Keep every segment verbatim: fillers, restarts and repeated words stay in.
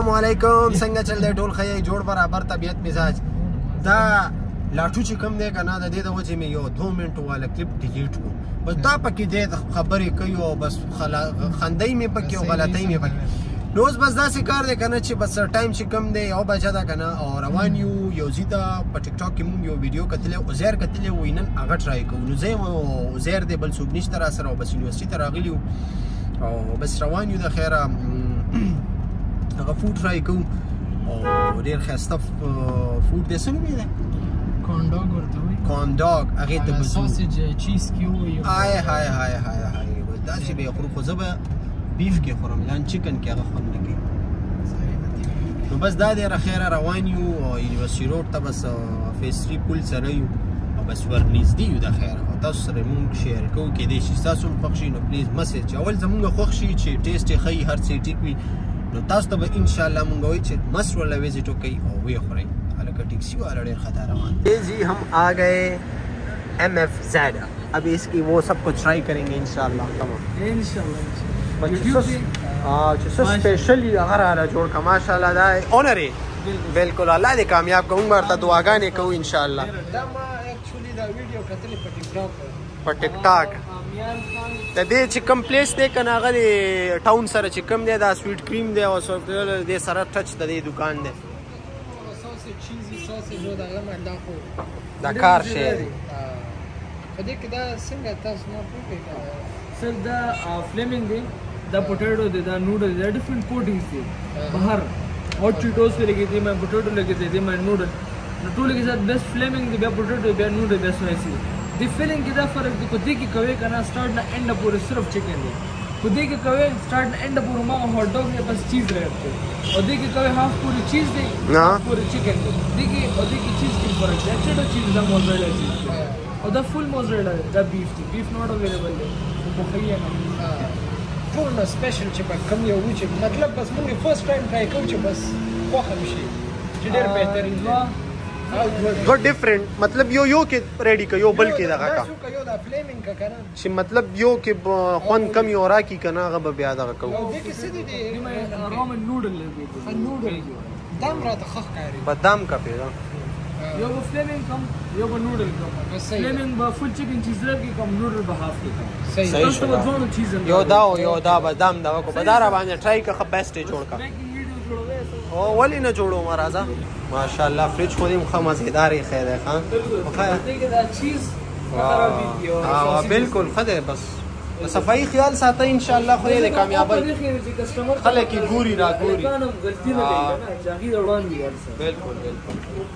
السلام علیکم څنګه چل دی ټول ښه جوړ برابر طبیعت مزاج دا لاټو چې کوم دی که نه د دې د وجې مې یو دوه منټو والا کلیپ ډیلیټ کړو بس دا پکې دی خبرې کوي او بس خندۍ مې پکې او غلطۍ مې پکې نو اوس بس داسې کار دی که نه چې بس ټایم چې کم دی یو بجه ده که نه او روان یو یو ځي ته په ټیک ټاک کې مونږ یو ویډیو کتلی عزیر کتلی وایي نن هغه ټرای کوو نو زه یم عزیر دی بل څوک نشته را سره او بس یونیورسټي ته راغلي یو او بس روان یو د خیره هغه فوډ ټرای کوو او ډېر ښایسته فوډ دی څه نوم یې دی کانډاګ ورته وایي کانډاګ هغې ته به ځو ساسیج چیز کې وایي های های های های های داسې به یې خورو خو زه به بیف کې خورم لان چکن کې هغه خوند نه کوي نو بس دا دی خیره روان یو یونیورسټي روډ ته بس فیس تھری پول سره یو او بس ورنږدې یو د خیره او تاسو سره مونږ شیر کوو کیدای شي ستاسو هم خوښ شي نو پلیز مسیج اول زمونږ خوښ شي چې ټیسټ یې ښه هر څه یې ټیک وي نو تاسو ته به انشاءاللہ مونږ وایي چې مست والا وزټ وکړئ او ویې خورئ هلکه ټیکسي والا ډېر خطا روان جی ہم آ گئے ایم ایف زیڈ اب اس کی وہ سب کچھ ٹرائی کریں گے انشاءاللہ انشاءاللہ چې څه سپیشلی هغه راله جوړ کړه ماشاءالله دا اونر یې بلکل الله دې کامیاب کړه موږ ورته دعاګانې کوو انشاءالله دا ما اکچولي دا ویډیو کتلې په ټیک ټاک په ټیک ټاک د دې چې کوم پلیس دی که نه هغه د ټاون سره چې کوم دی دا سویټ کریم دی او دې سره ټچ د دې دوکان دی دا کار شی دی په دې کې دا څنګه تاسو ما پوښتنه سر دا فلیمنګ دی دا پوټیټو دی دا نوډل دی ډیفرنٹ کوټینګز دي بهر هاٹ چیټوس کې لګي دي مې پوټیټو لګي دي مې نوډل نو ټول کې ذات بیسټ فلیمنګ دی بیا پوټیټو بیا نوډل بیا سوایسي دی فیلنګ کې دا فرق دی کو دې کې کوي کنه سٹارټ نه اینډ پورې صرف چکن دی کو دې کې کوي سٹارټ نه اینډ پورې ما هاٹ ډاګ نه بس چیز راځي او دې کې کوي هاف پوری چیز دی نه پوری چکن دی دې کې او دې کې چیز کې فرق دی چټو چیز دا موزریلا چیز او دا فل موزریلا دا بیف دی بیف نوٹ اویلیبل دی په خیه نه ټول نو سپیشل چې په کم یو چې مطلب بس موږ فرست ټایم ټرای کوو چې بس خوښه شي چې ډېر بهترین دی دو ډیفرنٹ مطلب یو یو کې ریډي کوي یو بل کې دغه کا یو دا فلیمنګ کا کنه چې مطلب یو کې خوند کم یو راکی کنه هغه به بیا دغه کوو او دې کې څه دي رامن نوډل لګي نوډل دام راته خخ کاری بادام کا پیدا یو به فلیمنګ کم یو به نوډل کم فلیمنګ به فل چکن چیز لګي کم نوډل به هاف کې صحیح صحیح یو دا یو دا بادام دا کو بدار باندې ټرای کا بیسټ جوړ کا او ولی نه جوړو مرزا ماشاءالله فریج خو دې مخه مزیدار خیر خان دغه دا چیز خرابې ها بالکل خدای بس صفائی خیال ساته ان شاء الله خو دې کامیابی خلک ګوري را ګوري غلطی نه لګي نه ځاګي روان دي بالکل بالکل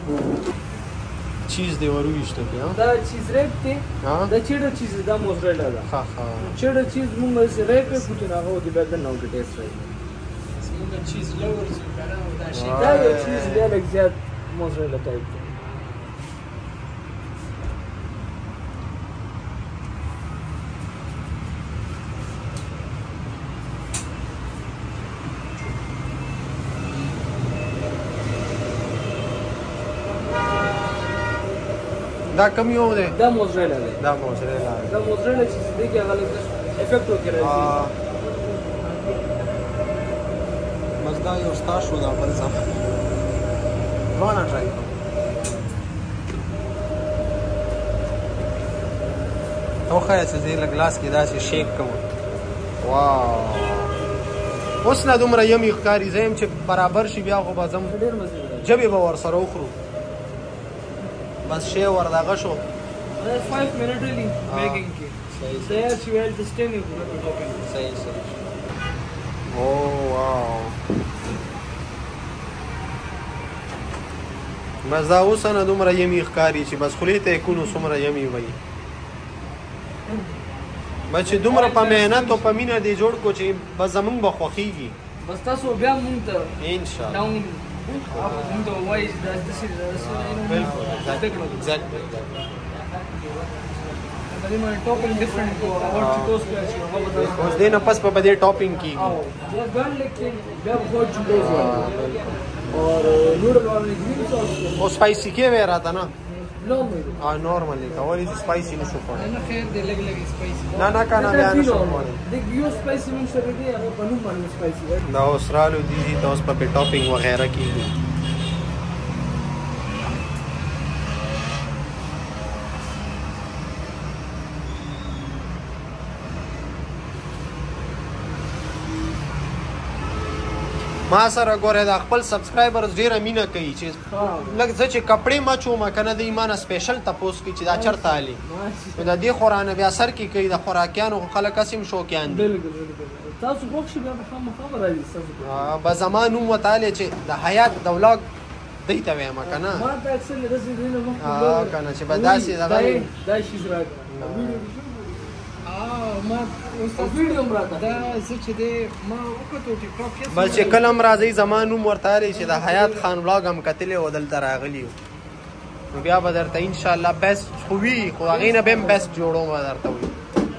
چیز دی ورويشته کې دا چیز ریپ دی دا چیډر چیز دا موزریلا ده ها ها چیډر چیز موږ ریپ په کوټه راغو دی بعد نه وګ ټیسټ راځي موږ چیز لورز کنه دا شي دا یو چیز دی لږ زیات موزریلا ټایپ دی دا کم یو دی دا موزریلا دی دا موزریلا دا موزریلا چې دې کې هغه افیکټ وکړي مزدا یو ستاسو دا بل ځم روانه ټرای او خیا چې زه ګلاس کې داسې شیک کوم واو اوس نه دومره یمي ښکاري زم چې برابر شي بیا خو بازم ډېر مزه جبې به ور سره وخورو بس شی ور دغه شو five minute really making کې صحیح صحیح چې ویل تستنی صحیح صحیح او واو بس دا اوس نه دومره یمي ښکاري چې بس خولې ته کونو څومره یمي وي بچ دومره په مهنت او په مینه دی جوړ کو چې بس زمونږ به خوښیږي بس تاسو بیا مونږ ته ان شاء الله مونږ ته وایي دا د څه بالکل exactly دغه ټاپینګ ډیفرنٹ کو هاٹ چیټوس کې اوس دې نه پس په دې ټاپینګ کیږي او دا ګان لیکن بیا هاٹ چیټوس اور نوډل والے گرین ساس او سپایسی کې وې راته نه نورمال ها نورمال دی کولی چې سپایسی نشو خوړلی نه خیر دی لږ لږ سپایسی نه نه که نه بیا نشو خوړلی د یو سپایسی من سره دی هغه په نوم باندې سپایسی دا اوس رالو دي دي ته اوس په ټاپینګ وغیره کېږي ما سره ګوره دا خپل سبسکرایبرز ډیره مینه کوي چې لږ زه چې کپړې مچوم که نه د ایمانه سپیشل تپوس کوي چې دا چېرته هلي نو د دې خورانه بیا سر کې کوي د خوراکیانو خو خلک هسې هم شوقیان دي تاسو خوښ شي بیا به خامخا به راځي ستاسو به زما نوم ورته هلې چې د حیات د ولاګ دی ته وایم که نه ما ته اکثر له داسې ځایونو مخکې که نه چې به داسې دغه دا شیز راکړه ما اوس ویډیو هم راته دا زه چې دی ما وکتو ټیکټاک کې بس چې کله هم راځئ زما نوم ورته هلې چې د حیات خان ولاګ هم کتلی او دلته راغلي یو نو بیا به درته انشاءالله بیسټ خو وي خو هغې نه به هم بیسټ جوړوم به درته وي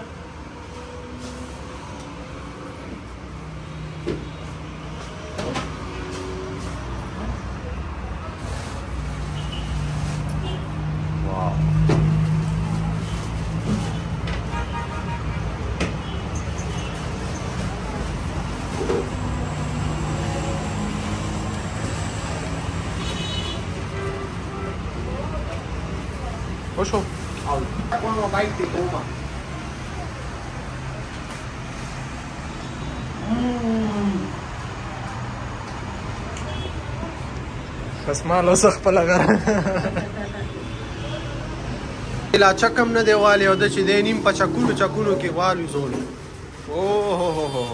Ocho. Cuando va y te toma. بس ما لو سخ په لګا لا چکم نه دی والی او د چې د نیم په چکونو چکونو کې والو زول او هو هو هو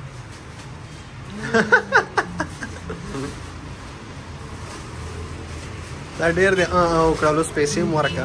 دا ډیر دی او کړلو سپیسې مورکا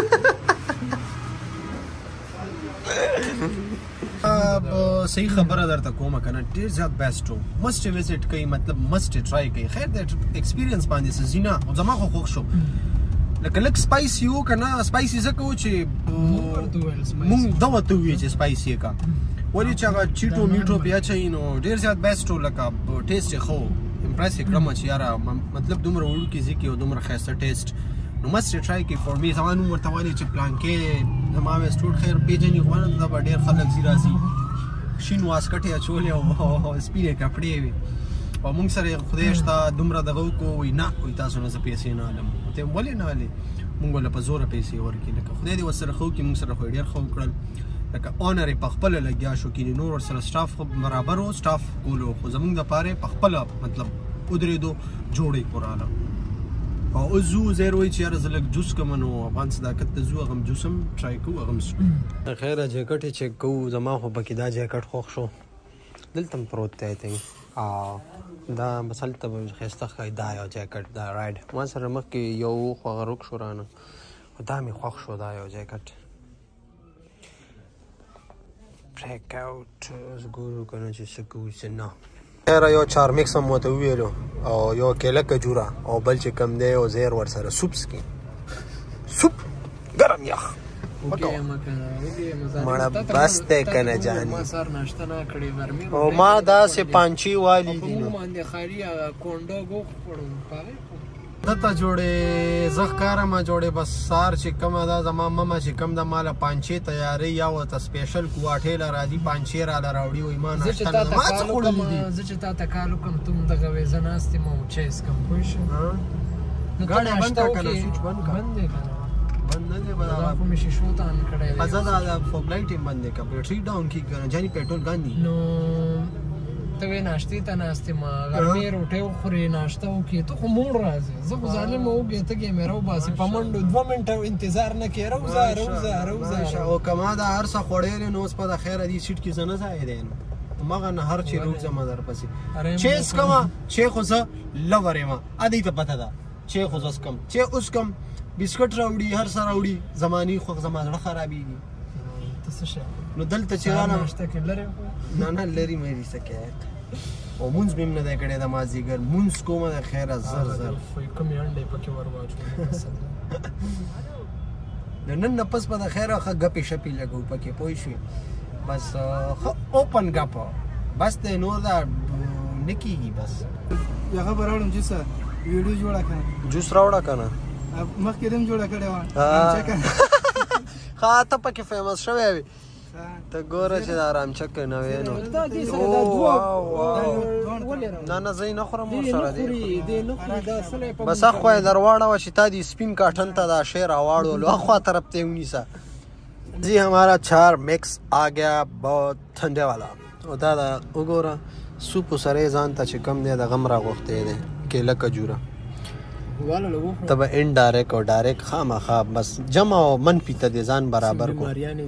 صحیح خبره درته کومه کنه ډیر زیات بیسټ و مست وزټ کوي مطلب مست ټرای کوي خیر د ایکسپیرینس باندې سزینا او زما خو خوښ شو لکه لک سپایسی و کنه سپایسی زکه و چې مونږ دغه ته وی چې سپایسی کا ولی چې هغه چیټو میټو بیا چي نو ډیر زیات بیسټ و لکه ټیسټ خو امپریس کړم چې یاره مطلب دومره وړو کې ځکه او دومره ښایسته ټیسټ نو مست ټرای کوي فور می زما نوم ورته وایي چې پلان کې زما وسټوډ خیر پیجنې غواړم دا به ډېر خلک ځي راځي شین واسکټې اچولې او سپینې کپړې وي او موږ سره خدای شته دومره دغه وکړو وایي نه وایي تاسو نه زه پیسې نه هلم ورته یم ولې نه هلې موږ له په زوره پیسې ورکړي لکه خدای دې ورسره ښه وکړي موږ سره خو یې ډېر ښه وکړل لکه اونر یې په خپله لګیا شو کینې نور ورسره سټاف خو برابر و سټاف کولو خو زموږ دپاره یې په خپله مطلب ودرېدو جوړې کوراله او اوس ځو زیر وایي چې یاره زه لږ جوس کوم نو افغان صداقت ته ځو هغه هم جوس هم ټرای کوو هغه هم څکو خیره جیکټ یې چیک کوو زما خو پکې دا جیکټ خوښ شو دلته هم پروت دی آی تھنک دا بس هلته به ښایسته ښکاري دا یو جیکټ دا رایډ ما سره مخکې یو خو هغه روک شو رانه خو دا مې خوښ شو دا یو جیکټ بریک اوټ اوس ګورو که نه چې څه کوو څه نه خیره یو چار میکس هم ورته وویلو او یو کیله کجوره او بل چې کم دی او زیر ورسره سوپ څکي سوپ ګرم یخ مړه بس دی که نه جاني او ما داسې پانچې والي دي نو دته جوړې زه ښکارم جوړې بس سار چې کومه ده زما ممه چې کوم ده ماله پانچې تیارې یا ورته سپیشل کوواټې له راځي پانچې راله راوړي وایي ما ناشته نه ما څه خوړلي دي زه چې تا ته کال وکړم ته هم دغه وې زه ناست یم او چای څکم پوه شوې ګاډی بند کړه که نه سوچ بند کړه بند دی که نه بند نه دی دا خو مې شیشو ته آن کړی دی زه دا فوګ لایټ یې بند دی که بیټري ډاون کړي که نه جاني پیټرول ګاندي نو ته وې ناشتې ته ناست یم غرمې روټۍ وخورې ناشته وکړې ته خو موړ راځې زه خو ظالمه وګې ته ګې مې راوباسې په منډو دوه منټه انتظار نه کوې روځه روځه روځه او که ما دا هر څه خوړلی نو اوس په د خیره دې سیټ کې زه نه ځای دی نو مغه نه هر چې روځم درپسې چې څکمه چې خو زه لور یم ادی ته پته ده چې خو زه څکم چې اوس کم بسکټ راوړي هر څه راوړي زماني خو زما زړه خرابېږي ته څه شی نو دلته چې رانه ناشته کې لرې نه نه لرې مې دي څه کیت او مونځ مې هم نه دی کړی د مازدیګر مونځ کومه د خیره زر زر کومې انډې پکې ور واچوم د نن نه پس به د خیره ښه ګپې شپې لګو پکې پوه شوې بس ښه اوپن ګپه بس دی نور دا نه کېږي بس هغه به راوړم جوسه ویډیو جوړه کړه جوس راوړه که نه مخکې دم جوړه کړې وه ښه ته پکې فیمس شوی وي ته ګوره چې دا رامچک نه وې نو نه نه زه یې نه خورم ورسره بس اخوا یې در واړوه چې تا دې سپین کاټن ته دا شی راواړولو اخوا طرف ته یې ونیسه جی ہمارا چار مکس آ گیا بہت ٹھنڈے والا او دا دا وګوره سوپ سره ځان ته چې کم دی د غم راغوښتی دی کیله کجوره ته به انډایرکټ او ډایرکټ خامخا بس جمع او منفي ته دې ځان برابر کو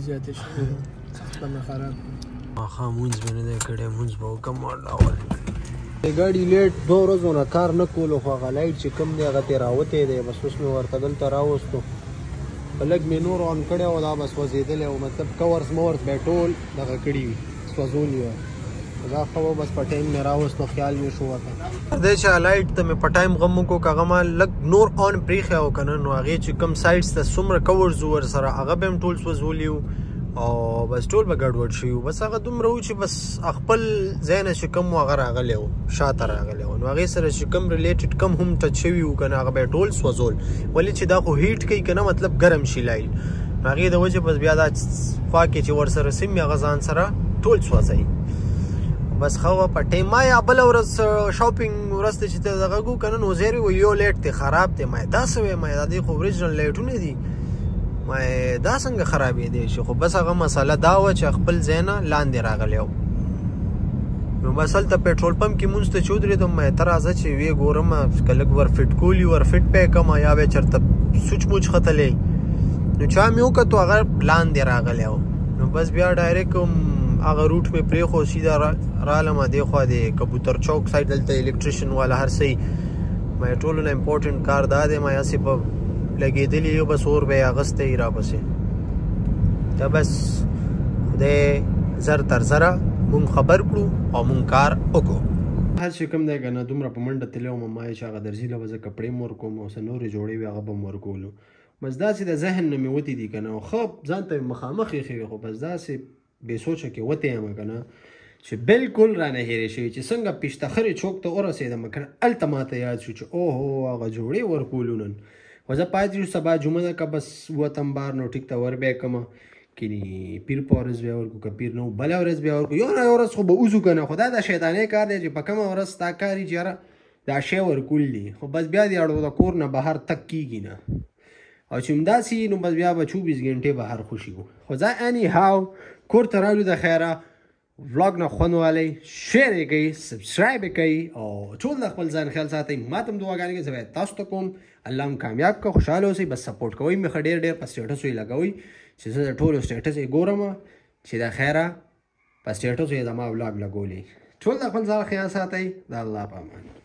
ماښام مونځ مې نه دی کړی مونځ به وکړم ډول د ګاډي لیټ دوه ورځو نه کار نه کولو خو هغه لایټ چې کم دی هغه ترې راوتی دی بس اوس مې ورته دلته راوستو په لږ مې نور آن کړی و دا بس وځېدلی و مطلب کورس مورس به یې ټول دغه کړي وي سوځولي وه دا ښه و بس په ټایم مې راوست نو خیال مې شو ورته دی چې لایټ ته مې په ټایم غم وکړو که هغه ما لږ نور آن پرېښی و که نه نو هغې چې کوم سایډس ته څومره کورز و ورسره هغه به هم ټول سوځولي وو او بس ټول به ګډوډ شوي وو بس هغه دومره و چې بس خپل ځای نه چې کوم و هغه راغلی و شاته راغلی و نو هغې سره چې کوم ریلیټډ کم هم ټچ شوي وو که نه هغه به یې ټول سوځول ولې چې دا خو هیټ کوي که نه مطلب ګرم شي لایټ نو هغې د وجې بس بیا دا خوا کې چې ورسره سیم وي هغه ځان سره ټول سوځوي بس ښه وه په ټایم ما یا بله ورځ شاپینګ ورځ ته چې ته دغه کړو که نه نو زیر وي یو لایټ دی خراب دی ما یې دا څه وی ما یې دا دې خو اوریجنل لایټونه دي ما دا څنګه خرابېدی شي خو بس هغه مسله دا وه چې خپل ځای نه لاندې راغلی و نو بس هلته پېټرول پمپ کې مونځ ته چې ودرېدم ما ته راځه چې ویې ګورم که لږ ور فټ کولی ور فټ پی کړم یا به یې چېرته سوچ موچ ختلی نو چا مې وکتو هغه لاندې راغلی و نو بس بیا ډایرکټ هغه روټ مې پرېښو سیده رالم دې خوا د کبوتر چوک سایډ دلته الکټریشن والا هر څه ما یې ټولو نه امپورټنټ کار دا دی ما هسې په لګېدلي یو بس اور به یې اغوستی راپسې ته بس خدای زر تر زره مونږ خبر کړو او مونږ کار وکړو هر چې کوم دی که نه دومره په منډه تللی وم ما چې هغه درځي له به زه کپړې م ورکوم او څه نورې جوړې وې هغه به م ورکولو بس داسې د ذهن نه مې وتې دي که نه ښه ځان ته مې مخامخ ایښې وې خو بس داسې بې سوچه کې وتی یم که نه چې بالکل رانه هېرې شوي چې څنګه پیشتخرې چوک ته ورسېدم که نه هلته ماته یاد شو چې اوهو هغه جوړې ورکولو نن خو زه پاتې شو سبا جمعه ده که بس وتم بار نو ټیک ته ور بیا کړمه کینی پیر په ورځ بیا ورکړو که پیر نه و بله ورځ بیا ورکړو یو نه یو ورځ خو به وځو که نه خو دا د شیطانۍ کار دی چې په کومه ورځ ستا کار وي چې یاره دا شی ورکول دي خو بس بیا د اړو د کور نه بهر تګ کېږي نه او چې همداسې نو بس بیا به چوبیس ګنټې بهر خوشي وو خو زه اني هاو کور ته راغلو د خیره ولاګ نه خوند والی شیر یې کوئ سبسکرایب یې کوئ او ټول د خپل ځان خیال ساتئ ما ته هم دعاګانې کوئ زه به تاسو ته کوم الله هم کامیاب کړه خوشحاله اوسئ بس سپورټ کوئ مې ښه ډېر ډېر په سټیټسو یې لګوئ چې زه د ټولو سټیټس یې ګورم چې د خیره په سټیټسو یې زما ولاګ لګولی ټول د خپل ځان خیال ساتئ د الله په امان